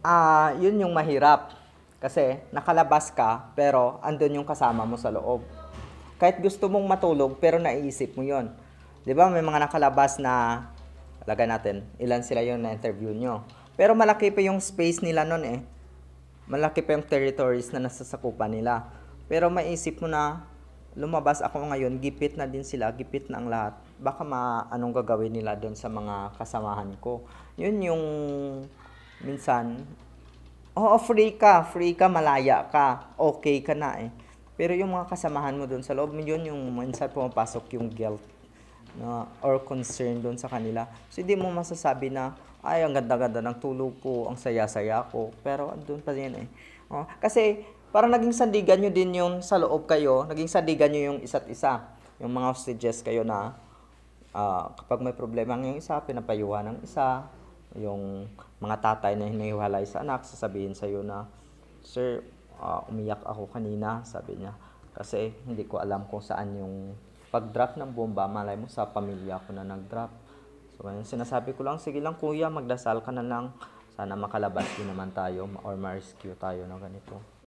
Yun yung mahirap. Kasi nakalabas ka, pero andun yung kasama mo sa loob. Kahit gusto mong matulog, pero naiisip mo yon. 'Di ba may mga nakalabas na, alaga natin, ilan sila yung na-interview nyo. Pero malaki pa yung space nila nun eh. Malaki pa yung territories na nasasakupan nila. Pero maisip mo na, lumabas ako ngayon, gipit na din sila, gipit na ang lahat. Baka anong gagawin nila doon sa mga kasamahan ko. Yun yung minsan, oo, free ka, malaya ka, okay ka na eh. Pero yung mga kasamahan mo doon sa loob, yun yung minsan pumapasok yung guilt na or concern doon sa kanila. So hindi mo masasabi na ay ang ganda-ganda ng tulog ko, ang saya-saya ko, pero andun pa din eh. Kasi parang naging sandigan nyo din yung sa loob kayo, naging sandigan nyo yung isa't isa. Yung mga hostages kayo na kapag may problema ng isa, pinapayuhan ng isa. Yung mga tatay na hinihiwalay sa anak, sasabihin sa'yo na, Sir, umiyak ako kanina, sabi niya. Kasi hindi ko alam kung saan yung pag-drop ng bomba, malay mo sa pamilya ko na nag-drop. So, ngayon sinasabi ko lang, sige lang kuya, magdasal ka na lang. Sana makalabas din naman tayo or ma-rescue tayo na ganito.